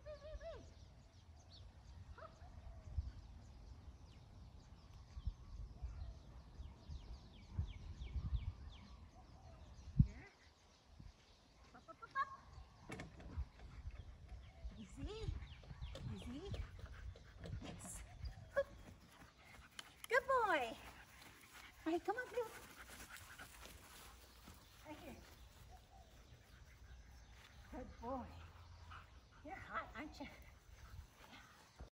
Easy, easy. Yes. Good boy. All right, come on, Bill. Right here. Good boy. You're hot, aren't you?